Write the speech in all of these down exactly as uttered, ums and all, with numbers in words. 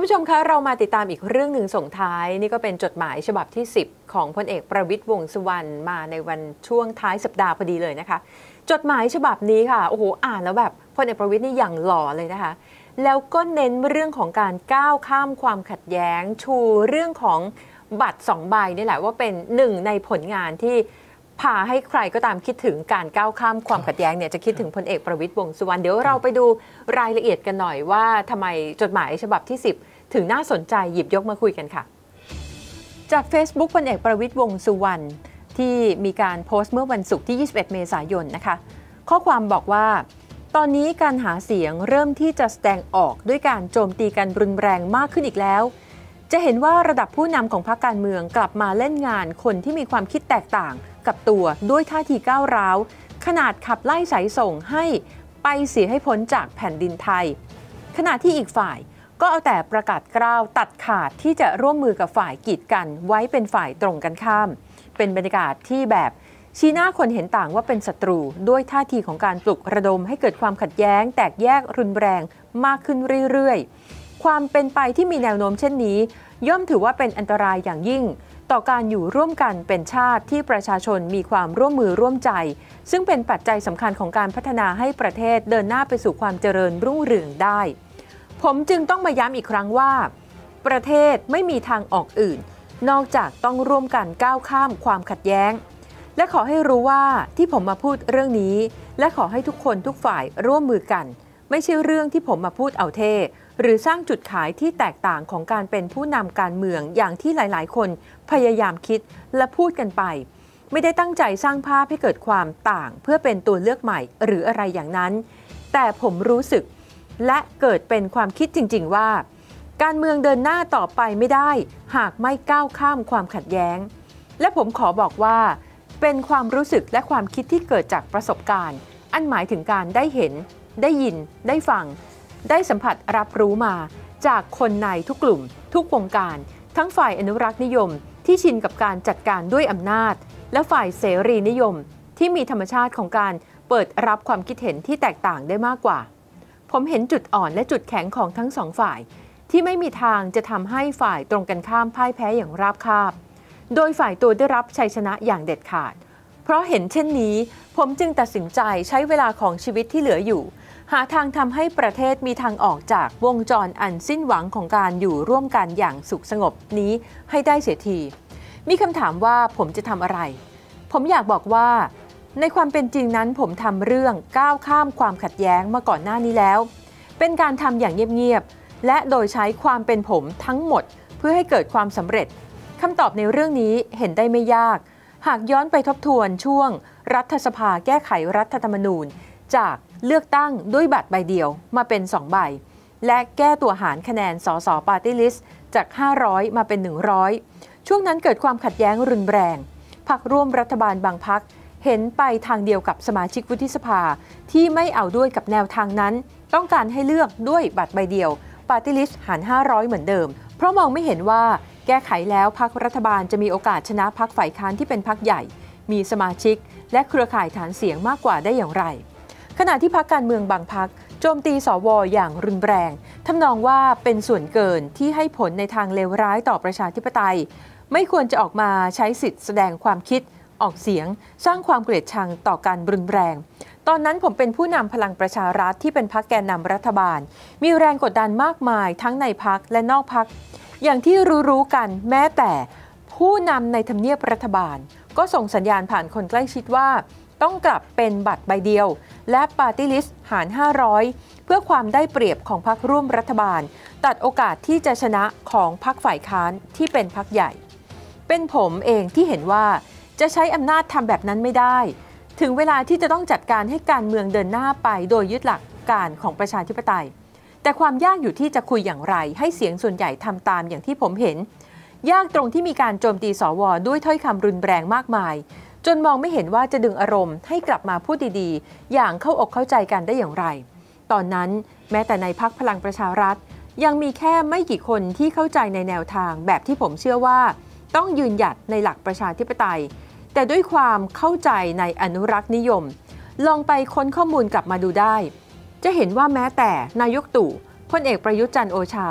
ผู้ชมคะเรามาติดตามอีกเรื่องหนึ่งส่งท้ายนี่ก็เป็นจดหมายฉบับที่สิบของพลเอกประวิตรวงษ์สุวรรณมาในวันช่วงท้ายสัปดาห์พอดีเลยนะคะจดหมายฉบับนี้ค่ะโอ้โหอ่านแล้วแบบพลเอกประวิตรนี่อย่างหล่อเลยนะคะแล้วก็เน้นเรื่องของการก้าวข้ามความขัดแย้งชูเรื่องของบัตรสองใบนี่แหละว่าเป็นหนึ่งในผลงานที่พาให้ใครก็ตามคิดถึงการก้าวข้ามความขัดแย้งเนี่ยจะคิดถึงพลเอกประวิตรวงษ์สุวรรณเดี๋ยวเราไปดูรายละเอียดกันหน่อยว่าทำไมจดหมายฉบับที่สิบถึงน่าสนใจหยิบยกมาคุยกันค่ะจาก Facebook พลเอกประวิตรวงษ์สุวรรณที่มีการโพสต์เมื่อวันศุกร์ที่ยี่สิบเอ็ดเมษายนนะคะข้อความบอกว่าตอนนี้การหาเสียงเริ่มที่จะแสดงออกด้วยการโจมตีกันรุนแรงมากขึ้นอีกแล้วจะเห็นว่าระดับผู้นำของพรรคการเมืองกลับมาเล่นงานคนที่มีความคิดแตกต่างกับตัวด้วยท่าทีก้าวร้าวขนาดขับไล่สายส่งให้ไปเสียให้พ้นจากแผ่นดินไทยขณะที่อีกฝ่ายก็เอาแต่ประกาศกล้าวตัดขาดที่จะร่วมมือกับฝ่ายกีดกันไว้เป็นฝ่ายตรงกันข้ามเป็นบรรยากาศที่แบบชี้หน้าคนเห็นต่างว่าเป็นศัตรูด้วยท่าทีของการปลุกระดมให้เกิดความขัดแย้งแตกแยกรุนแรงมากขึ้นเรื่อยๆความเป็นไปที่มีแนวโน้มเช่นนี้ย่อมถือว่าเป็นอันตรายอย่างยิ่งต่อการอยู่ร่วมกันเป็นชาติที่ประชาชนมีความร่วมมือร่วมใจซึ่งเป็นปัจจัยสำคัญของการพัฒนาให้ประเทศเดินหน้าไปสู่ความเจริญรุ่งเรืองได้ผมจึงต้องมาย้ำอีกครั้งว่าประเทศไม่มีทางออกอื่นนอกจากต้องร่วมกันก้าวข้ามความขัดแย้งและขอให้รู้ว่าที่ผมมาพูดเรื่องนี้และขอให้ทุกคนทุกฝ่ายร่วมมือกันไม่ใช่เรื่องที่ผมมาพูดเอาเท่หรือสร้างจุดขายที่แตกต่างของการเป็นผู้นำการเมืองอย่างที่หลายๆคนพยายามคิดและพูดกันไปไม่ได้ตั้งใจสร้างภาพให้เกิดความต่างเพื่อเป็นตัวเลือกใหม่หรืออะไรอย่างนั้นแต่ผมรู้สึกและเกิดเป็นความคิดจริงๆว่าการเมืองเดินหน้าต่อไปไม่ได้หากไม่ก้าวข้ามความขัดแย้งและผมขอบอกว่าเป็นความรู้สึกและความคิดที่เกิดจากประสบการณ์อันหมายถึงการได้เห็นได้ยินได้ฟังได้สัมผัสรับรู้มาจากคนในทุกกลุ่มทุกวงการทั้งฝ่ายอนุรักษ์นิยมที่ชินกับการจัดการด้วยอำนาจและฝ่ายเสรีนิยมที่มีธรรมชาติของการเปิดรับความคิดเห็นที่แตกต่างได้มากกว่าผมเห็นจุดอ่อนและจุดแข็งของทั้งสองฝ่ายที่ไม่มีทางจะทำให้ฝ่ายตรงกันข้ามพ่ายแพ้อย่างราบคาบโดยฝ่ายตัวได้รับชัยชนะอย่างเด็ดขาดเพราะเห็นเช่นนี้ผมจึงตัดสินใจใช้เวลาของชีวิตที่เหลืออยู่หาทางทำให้ประเทศมีทางออกจากวงจรอันสิ้นหวังของการอยู่ร่วมกันอย่างสุขสงบนี้ให้ได้เสียทีมีคำถามว่าผมจะทำอะไรผมอยากบอกว่าในความเป็นจริงนั้นผมทำเรื่องก้าวข้ามความขัดแย้งมาก่อนหน้านี้แล้วเป็นการทำอย่างเงียบๆและโดยใช้ความเป็นผมทั้งหมดเพื่อให้เกิดความสำเร็จคำตอบในเรื่องนี้เห็นได้ไม่ยากหากย้อนไปทบทวนช่วงรัฐสภาแก้ไขรัฐธรรมนูญจากเลือกตั้งด้วยบัตรใบเดียวมาเป็นสองใบและแก้ตัวหารคะแนนสสปาร์ตี้ลิสต์จากห้าร้อยมาเป็นหนึ่งร้อยช่วงนั้นเกิดความขัดแย้งรุนแรงพรรคร่วมรัฐบาลบางพรรคเห็นไปทางเดียวกับสมาชิกวุฒิสภาที่ไม่เอาด้วยกับแนวทางนั้นต้องการให้เลือกด้วยบัตรใบเดียวปาร์ตี้ลิสต์หารห้าร้อยเหมือนเดิมเพราะมองไม่เห็นว่าแก้ไขแล้วพรรครัฐบาลจะมีโอกาสชนะพรรคฝ่ายค้านที่เป็นพรรคใหญ่มีสมาชิกและเครือข่ายฐานเสียงมากกว่าได้อย่างไรขณะที่พรรคการเมืองบางพรรคโจมตีสวอย่างรุนแรงทำนองว่าเป็นส่วนเกินที่ให้ผลในทางเลวร้ายต่อประชาธิปไตยไม่ควรจะออกมาใช้สิทธิ์แสดงความคิดออกเสียงสร้างความเกลียดชังต่อการรุนแรงตอนนั้นผมเป็นผู้นำพลังประชารัฐที่เป็นพรรคแกนนำรัฐบาลมีแรงกดดันมากมายทั้งในพรรคและนอกพรรคอย่างที่รู้ๆกันแม้แต่ผู้นำในทำเนียบรัฐบาลก็ส่งสัญญาณผ่านคนใกล้ชิดว่าต้องกลับเป็นบัตรใบเดียวและปาร์ตี้ลิสต์หารห้าร้อยเพื่อความได้เปรียบของพรรคร่วมรัฐบาลตัดโอกาสที่จะชนะของพรรคฝ่ายค้านที่เป็นพรรคใหญ่เป็นผมเองที่เห็นว่าจะใช้อำนาจทำแบบนั้นไม่ได้ถึงเวลาที่จะต้องจัดการให้การเมืองเดินหน้าไปโดยยึดหลักการของประชาธิปไตยแต่ความยากอยู่ที่จะคุยอย่างไรให้เสียงส่วนใหญ่ทำตามอย่างที่ผมเห็นยากตรงที่มีการโจมตีสวด้วยถ้อยคำรุนแรงมากมายจนมองไม่เห็นว่าจะดึงอารมณ์ให้กลับมาพูดดีๆอย่างเข้าอกเข้าใจกันได้อย่างไรตอนนั้นแม้แต่ในพรรคพลังประชารัฐยังมีแค่ไม่กี่คนที่เข้าใจในแนวทางแบบที่ผมเชื่อว่าต้องยืนหยัดในหลักประชาธิปไตยแต่ด้วยความเข้าใจในอนุรักษ์นิยมลองไปค้นข้อมูลกลับมาดูได้จะเห็นว่าแม้แต่นายกตู่พลเอกประยุทธ์จันทร์โอชา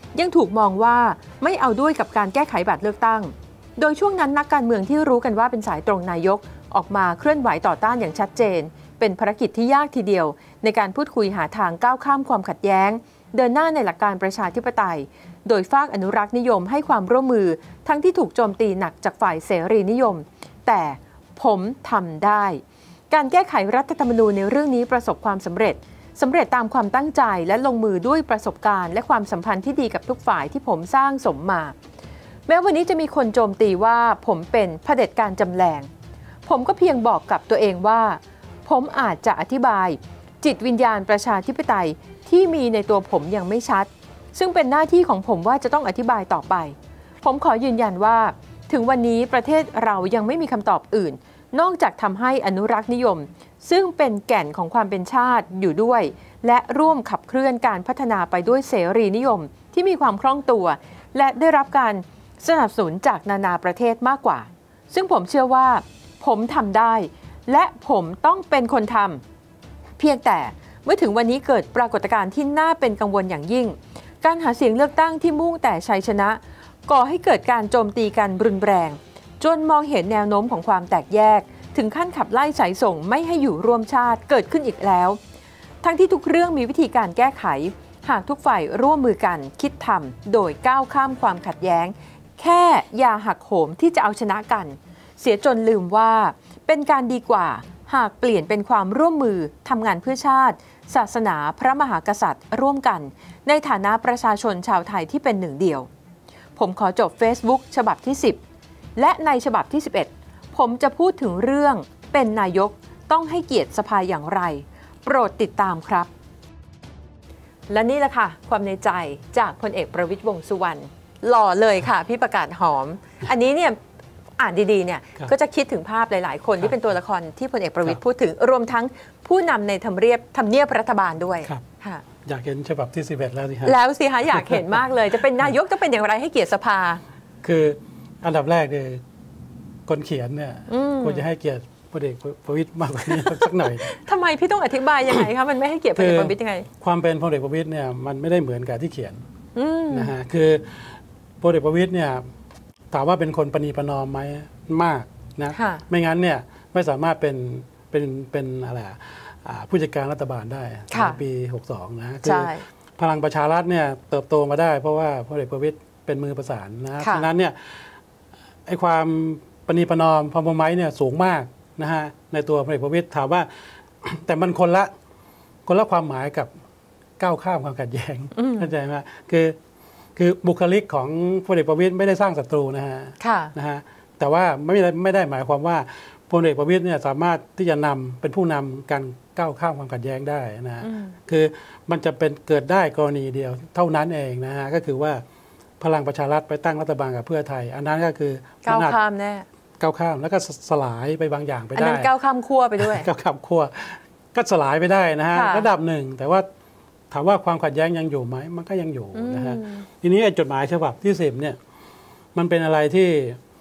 ยังถูกมองว่าไม่เอาด้วยกับการแก้ไขบัตรเลือกตั้งโดยช่วงนั้นนักการเมืองที่รู้กันว่าเป็นสายตรงนายกออกมาเคลื่อนไหวต่อต้านอย่างชัดเจนเป็นภารกิจที่ยากทีเดียวในการพูดคุยหาทางก้าวข้ามความขัดแย้งเดินหน้าในหลักการประชาธิปไตยโดยฝากอนุรักษ์นิยมให้ความร่วมมือทั้งที่ถูกโจมตีหนักจากฝ่ายเสรีนิยมแต่ผมทำได้การแก้ไขรัฐธรรมนูญในเรื่องนี้ประสบความสำเร็จสำเร็จตามความตั้งใจและลงมือด้วยประสบการณ์และความสัมพันธ์ที่ดีกับทุกฝ่ายที่ผมสร้างสมมาแม้วันนี้จะมีคนโจมตีว่าผมเป็นเผด็จการจำแรงผมก็เพียงบอกกับตัวเองว่าผมอาจจะอธิบายจิตวิญญาณประชาธิปไตยที่มีในตัวผมยังไม่ชัดซึ่งเป็นหน้าที่ของผมว่าจะต้องอธิบายต่อไปผมขอยืนยันว่าถึงวันนี้ประเทศเรายังไม่มีคำตอบอื่นนอกจากทำให้อนุรักษ์นิยมซึ่งเป็นแก่นของความเป็นชาติอยู่ด้วยและร่วมขับเคลื่อนการพัฒนาไปด้วยเสรีนิยมที่มีความคล่องตัวและได้รับการสนับสนุนจากนานาประเทศมากกว่าซึ่งผมเชื่อว่าผมทำได้และผมต้องเป็นคนทำเพียงแต่เมื่อถึงวันนี้เกิดปรากฏการณ์ที่น่าเป็นกังวลอย่างยิ่งการหาเสียงเลือกตั้งที่มุ่งแต่ชัยชนะก่อให้เกิดการโจมตีกันรุนแรงจนมองเห็นแนวโน้มของความแตกแยกถึงขั้นขับไล่สายส่งไม่ให้อยู่ร่วมชาติเกิดขึ้นอีกแล้วทั้งที่ทุกเรื่องมีวิธีการแก้ไขหากทุกฝ่ายร่วมมือกันคิดทำโดยก้าวข้ามความขัดแย้งแค่อย่าหักโหมที่จะเอาชนะกันเสียจนลืมว่าเป็นการดีกว่าหากเปลี่ยนเป็นความร่วมมือทำงานเพื่อชาติศาสนาพระมหากษัตริย์ร่วมกันในฐานะประชาชนชาวไทยที่เป็นหนึ่งเดียวผมขอจบ Facebook ฉบับที่สิบและในฉบับที่สิบเอ็ดผมจะพูดถึงเรื่องเป็นนายกต้องให้เกียรติสภาอย่างไรโปรดติดตามครับและนี่แหละค่ะความในใจจากพลเอกประวิตรวงษ์สุวรรณหล่อเลยค่ะพี่ประกาศหอมอันนี้เนี่ยอ่านดีๆเนี่ยก็จะคิดถึงภาพหลายๆคนที่เป็นตัวละครที่พลเอกประวิตรพูดถึงรวมทั้งผู้นำในทำเนียบทำเนียบรัฐบาลด้วยค่ะอยากเห็นฉบับที่สิบเอ็ดแล้วสิฮะแล้วสิคะอยากเห็นมากเลยจะเป็นนายกจะเป็นอย่างไรให้เกียรติสภาคืออันดับแรกเนี่ยคนเขียนเนี่ยควรจะให้เกียรติพลเอกประวิตรมากกว่านี้สักหน่อยทำไมพี่ต้องอธิบายยังไงคะมันไม่ให้เกียรติพลเอกประวิตรยังไงความเป็นพลเอกประวิตรเนี่ยมันไม่ได้เหมือนกับที่เขียนนะฮะคือพลเอกประวิตรเนี่ยถามว่าเป็นคนประนีประนอมไหมมากนะไม่งั้นเนี่ยไม่สามารถเป็นเป็นเป็นอะไรผู้จัดการรัฐบาลได้ในปีหกสิบสองนะคือพลังประชารัฐเนี่ยเติบโตมาได้เพราะว่าพลเอกประวิตรเป็นมือประสานนะฉะนั้นเนี่ยไอ้ความประนีประนอมพอมไม้เนี่ยสูงมากนะฮะในตัวพลเอกประวิตรถามว่าแต่มันคนละคนละความหมายกับก้าวข้ามความขัดแย้งเข้าใจไหมคือคือบุคลิกของพลเอกประวิตรไม่ได้สร้างศัตรูนะฮะนะฮะแต่ว่าไม่ได้ไม่ได้หมายความว่าพลเอกประวิตรเนี่ยสามารถที่จะนำเป็นผู้นำการก้าวข้ามความขัดแย้งได้นะฮะคือมันจะเป็นเกิดได้กรณีเดียวเท่านั้นเองนะฮะก็คือว่าพลังประชารัฐไปตั้งรัฐบาลกับเพื่อไทยอันนั้นก็คือก้าวข้ามแน่ก้าวข้ามแล้วก็สลายไปบางอย่างไปได้อันนั้นก้าวข้ามขั้วไปด้วยก้าวข้ามขั้วก็สลายไปได้นะฮะระดับหนึ่งแต่ว่าถามว่าความขัดแย้งยังอยู่ไหมมันก็ยังอยู่นะฮะทีนี้ไอ้จดหมายฉบับที่สิบเนี่ยมันเป็นอะไรที่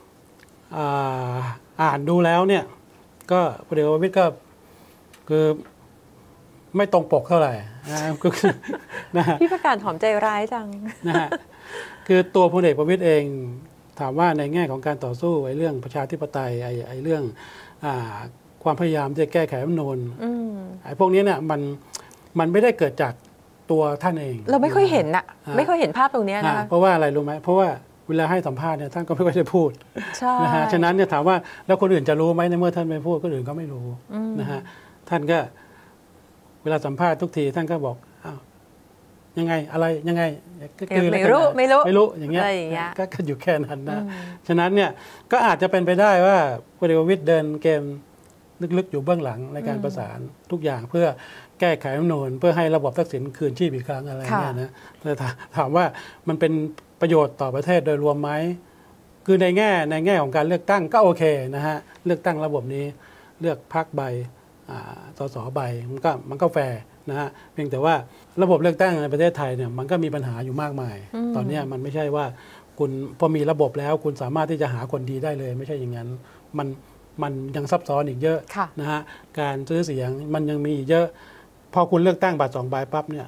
อ่านดูแล้วเนี่ยก็พลเอกประวิตรก็คือไม่ตรงปกเท่าไหร่นะฮะพี่ประกาศหอมใจร้ายจังนะฮะคือตัวพลเอกประวิตรเองถามว่าในแง่ของการต่อสู้ไอ้เรื่องประชาธิปไตยไอ้ไอ้เรื่องความพยายามจะแก้ไขรัฐธรรมนูญไอ้พวกนี้เนี่ยมันมันไม่ได้เกิดจากตัวท่านเองเราไม่ค่อยเห็นนะไม่ค่อยเห็นภาพตรงนี้นะเพราะว่าอะไรรู้ไหมเพราะว่าเวลาให้สัมภาษณ์เนี่ยท่านก็ไม่ค่อยได้พูดนะฮะฉะนั้นเนี่ยถามว่าแล้วคนอื่นจะรู้ไหมในเมื่อท่านไม่พูดคนอื่นก็ไม่รู้นะฮะท่านก็เวลาสัมภาษณ์ทุกทีท่านก็บอกอ้าวยังไงอะไรยังไงก็คือไม่รู้ไม่รู้ไม่รู้อย่างเงี้ยก็อยู่แค่นั้นนะฉะนั้นเนี่ยก็อาจจะเป็นไปได้ว่าพลเอกประวิตรเดินเกมลึกๆอยู่เบื้องหลังในการประสานทุกอย่างเพื่อแก้ไขรัฐธรรมนูญเพื่อให้ระบบทักษิณคืนชีพอีกครั้งอะไรเนี่ยนะแต่ถามว่ามันเป็นประโยชน์ต่อประเทศโดยรวมไหมคือในแง่ในแง่ของการเลือกตั้งก็โอเคนะฮะเลือกตั้งระบบนี้เลือกพรรคใบสสใบมันก็มันก็แฟร์นะฮะเพียงแต่ว่าระบบเลือกตั้งในประเทศไทยเนี่ยมันก็มีปัญหาอยู่มากมายตอนนี้มันไม่ใช่ว่าคุณพอมีระบบแล้วคุณสามารถที่จะหาคนดีได้เลยไม่ใช่อย่างนั้นมันมันยังซับซ้อนอีกเยอะนะฮะการซื้อเสียงมันยังมีอีกเยอะพอคุณเลือกตั้งบัตรสองใบปั๊บเนี่ย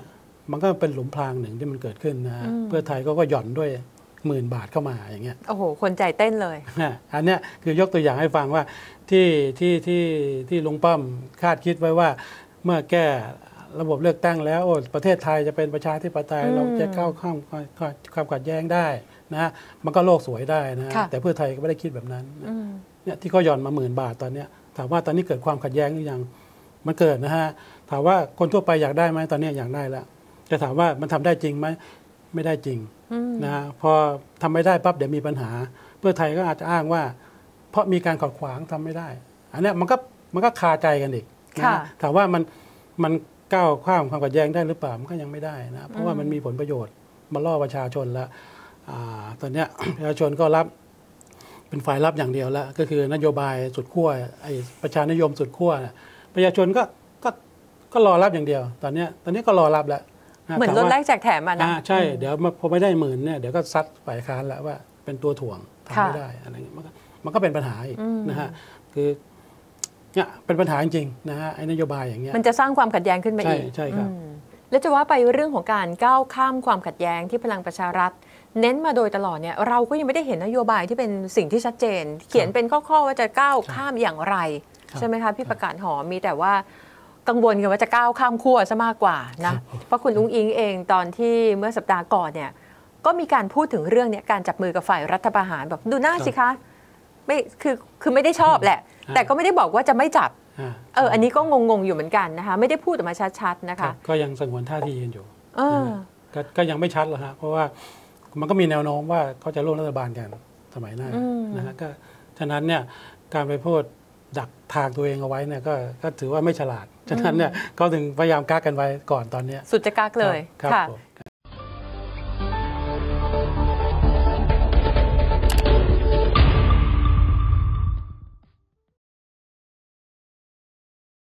มันก็เป็นหลุมพรางหนึ่งที่มันเกิดขึ้นนะฮะเพื่อไทยก็ก็หย่อนด้วยหมื่นบาทเข้ามาอย่างเงี้ยโอ้โหคนใจเต้นเลยอันเนี้ยคือยกตัวอย่างให้ฟังว่าที่ที่ที่ที่ลุงป้อมคาดคิดไว้ว่าเมื่อแก้ระบบเลือกตั้งแล้วโอ้ประเทศไทยจะเป็นประชาธิปไตยเราจะก้าวข้ามความขัดแย้งได้นะมันก็โลกสวยได้นะแต่เพื่อไทยก็ไม่ได้คิดแบบนั้นเนี่ยที่เขาหย่อนมาหมื่นบาทตอนเนี้ยถามว่าตอนนี้เกิดความขัดแย้งหรือยังมันเกิดนะฮะถามว่าคนทั่วไปอยากได้ไหมตอนนี้อยากได้แล้วจะถามว่ามันทำได้จริงไหมไม่ได้จริงนะพอทำไม่ได้ปั๊บเดี๋ยวมีปัญหาเพื่อไทยก็อาจจะอ้างว่าเพราะมีการขัดขวางทำไม่ได้อันนี้มันก็มันก็คาใจกันอีกนะถามว่ามันมันก้าวข้ามความขัดแย้งได้หรือเปล่ามันก็ยังไม่ได้นะเพราะว่ามันมีผลประโยชน์มาล่อประชาชนแล้วตอนนี้ประชาชนก็รับเป็นฝ่ายรับอย่างเดียวแล้วก็คือนโยบายสุดขั้วไอ้ประชานิยมสุดขั้วประชาชนก็ก็ก็รอรับอย่างเดียวตอนนี้ตอนนี้ก็รอรับแล้วเหมือนรถแรกแจกแถมมานะใช่เดี๋ยวพอไม่ได้หมื่นเนี่ยเดี๋ยวก็ซัดฝ่ายค้านแล้วว่าเป็นตัวถ่วงทำไม่ได้อะไรเงี้ยมันก็มันก็เป็นปัญหาอีกนะฮะคือเนี่ยเป็นปัญหาจริงๆนะฮะไอ้นโยบายอย่างเงี้ยมันจะสร้างความขัดแย้งขึ้นมาอีกใช่ใช่ครับแล้วจะว่าไปเรื่องของการก้าวข้ามความขัดแย้งที่พลังประชารัฐเน้นมาโดยตลอดเนี่ยเราก็ยังไม่ได้เห็นนโยบายที่เป็นสิ่งที่ชัดเจนเขียนเป็นข้อๆว่าจะก้าวข้ามอย่างไรใช่ไหมคะพี่ประกาศหอมมีแต่ว่ากังวลกันว่าจะก้าวข้ามขั้วซะมากกว่านะเพราะคุณอุ้งอิงเองตอนที่เมื่อสัปดาห์ก่อนเนี่ยก็มีการพูดถึงเรื่องนี้การจับมือกับฝ่ายรัฐประหารแบบดูหน้าสิคะไม่คือคือไม่ได้ชอบแหละแต่ก็ไม่ได้บอกว่าจะไม่จับเอออันนี้ก็งงๆอยู่เหมือนกันนะคะไม่ได้พูดออกมาชัดๆนะคะก็ยังสงวนท่าทีกันอยู่ก็ยังไม่ชัดหรอกฮะเพราะว่ามันก็มีแนวโน้มว่าเขาจะร่วมรัฐบาลกันสมัยหน้านะฮะก็ฉะนั้นเนี่ยการไปพูดดักทางตัวเองเอาไว้เนี่ยก็ก็ถือว่าไม่ฉลาดฉะนั้นเนี่ยเขาถึงพยายามกักกันไว้ก่อนตอนนี้สุดจะกักเลยค่ะ